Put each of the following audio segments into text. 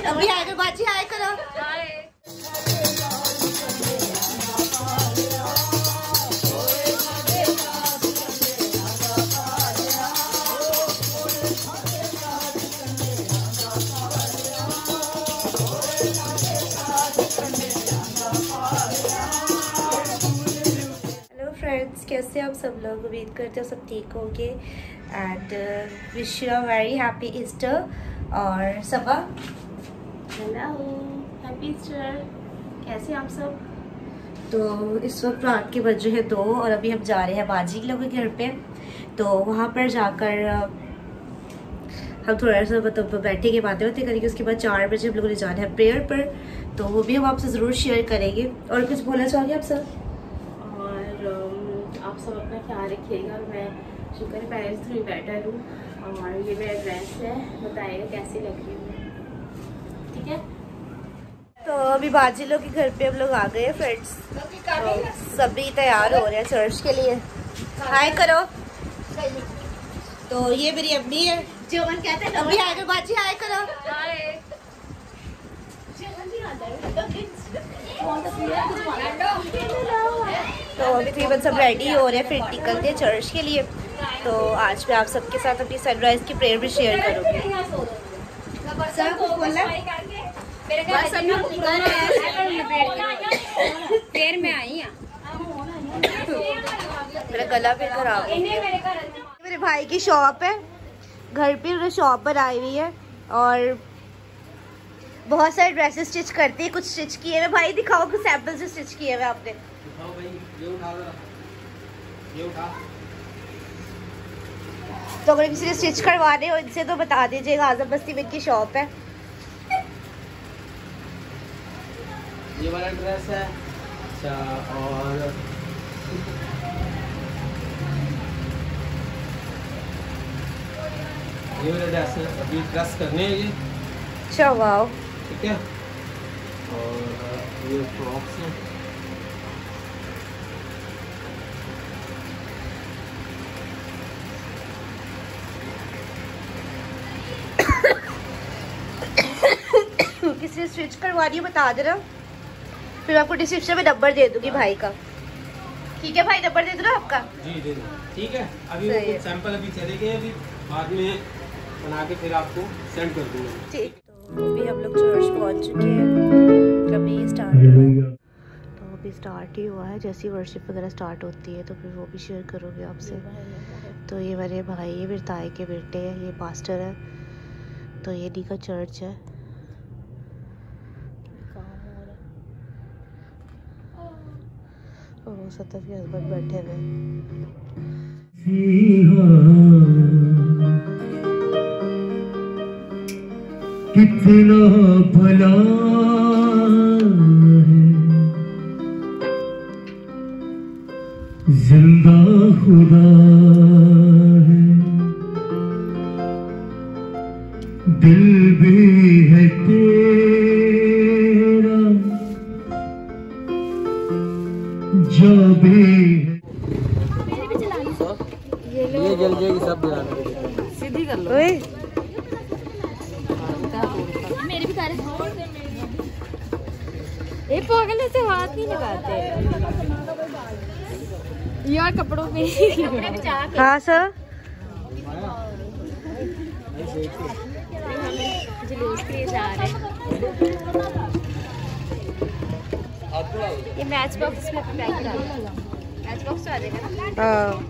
अभी आएगा बाजी, हाय करो। फ्रेंड्स, कैसे आप सब लोग? उम्मीद करते हो सब ठीक होंगे and wish you a very happy Easter. और सबा, हेलो, हैप्पी ईस्टर। कैसे आप सब? तो इस वक्त रात के बज रहे हैं 2 और अभी हम जा रहे हैं बाजी के लोगों के घर पे। तो वहाँ पर जाकर हम थोड़ा सा मतलब बैठेंगे, बातें बातें करेंगे। उसके बाद 4 बजे हम लोगों ने जाना है प्रेयर पर, तो वो भी हम आपसे ज़रूर शेयर करेंगे। और कुछ बोलना चाहोगे आप सब? आप सब अपना ख्याल रखिएगा। मैं शुक्र है पेरेंट्स थ्रू बेटर हूँ और ये मेरा ड्रेस है, बताइएगा कैसी लग रही हूँ, ठीक है? तो अभी बाजी लोग के घर पे हम लोग आ गए फ्रेंड्स। तो सभी तैयार हो रहे हैं चर्च के लिए। हाय करो। तो ये मेरी अम्मी है, जीवन कहते हैं अभी आएगा बाजी, हाय करो। तो अभी तकरीबन सब रेडी हो रहे हैं, फिर निकलते हैं चर्च के लिए। तो आज मैं आप सबके साथ अपनी सनराइज की प्रेयर भी शेयर करूँगी। सर कुछ बोलना? प्रेयर में आई हैं। मेरा गला भी खराब है। मेरे भाई की शॉप है, घर पे उन्होंने शॉप बनाई हुई है और बहुत सारे ड्रेसेस स्टिच करती है। कुछ स्टिच किए हुए भाई, दिखाओ कुछ सैंपल से स्टिच किए हुए आपने। दिखाओ भाई, ये उठा। तो अगर किसी ने स्टिच करवाने हो इनसे तो बता दीजिएगा, आजम बस्ती में इनकी शॉप है। ये वाला ड्रेस है। अच्छा, और ये वाला ड्रेस है, अभी ड्रेस करने हैं ये। अच्छा, वाओ, ठीक है। और ये फ्रॉक्स हैं। किसी ने स्टिच करवानी हो बता देना, फिर आपको डिस्क्रिप्शन में नंबर दे दूंगी भाई का। ठीक है भाई, नंबर दे दो ना आपका। जी दे दो, ठीक है। अभी वो कुछ सैंपल अभी चलेंगे, अभी बाद में बना के फिर आपको सेंड कर दूंगा। ठीक। तो अभी हम लोग चर्च पहुंच चुके हैं, अभी स्टार्ट हुआ है। तो अभी स्टार्ट ही हुआ है, जैसी वर्शिप वगैरह स्टार्ट होती है तो फिर वो भी शेयर करोगे आपसे। तो ये मेरे भाई, ये मेरे ताए के बेटे हैं, ये पास्टर है। तो ये डी का चर्च है। और सतफ के हस्बैंड बैठे हुए। कितना भला है जिंदा खुदा है, दिल भी है तेरा जो भी है। ये जल जाएगी सब जलाने। सीधी कर लो। मेरे भी तारे ये पागल ऐसे हाथ नहीं लगाते यार कपड़ों पे। हाँ सर, जुलूस के लिए जा रहे हैं। ये मैच बॉक्स में पैक करा, मैच बॉक्स आ जाएगा ना।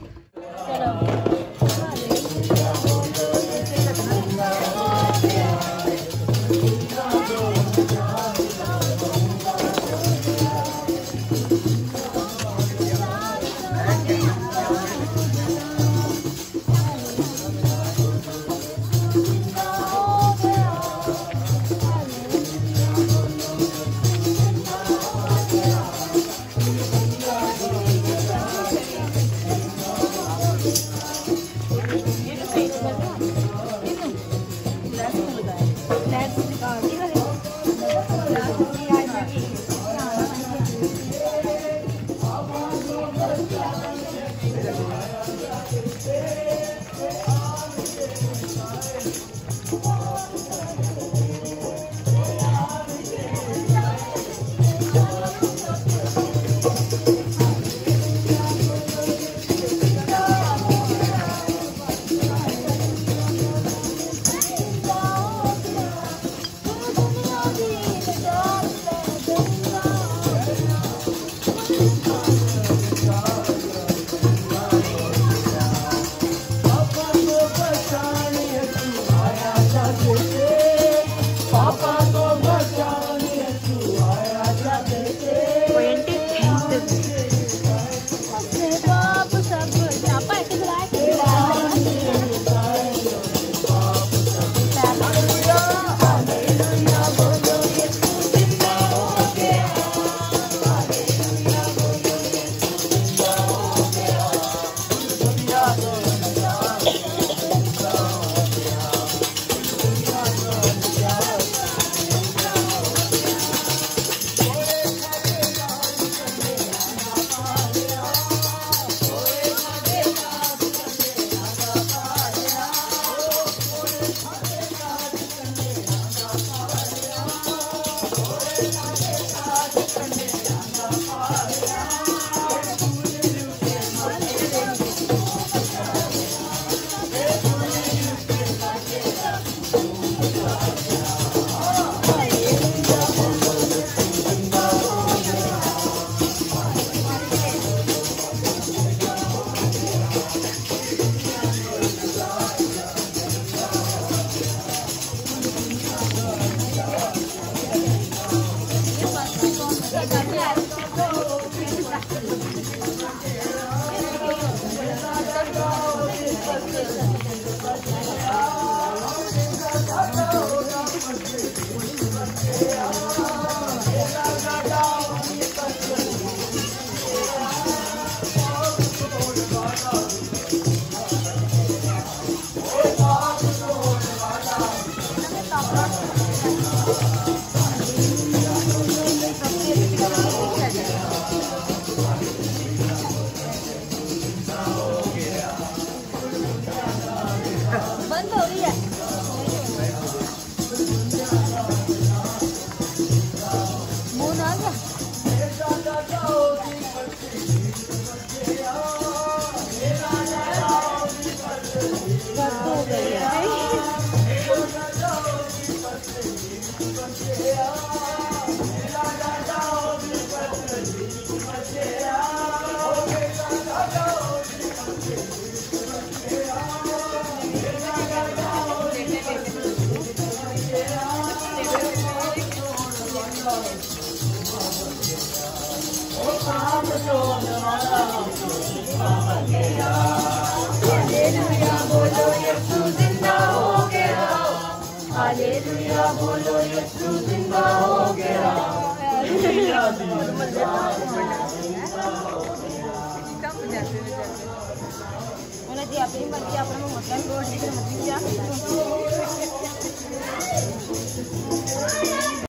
हालेलुया बोलो यीशु जिंदा हो गया, हालेलुया बोलो यीशु जिंदा हो गया। जी आपली मर्जी, आपण मोठ्या गोड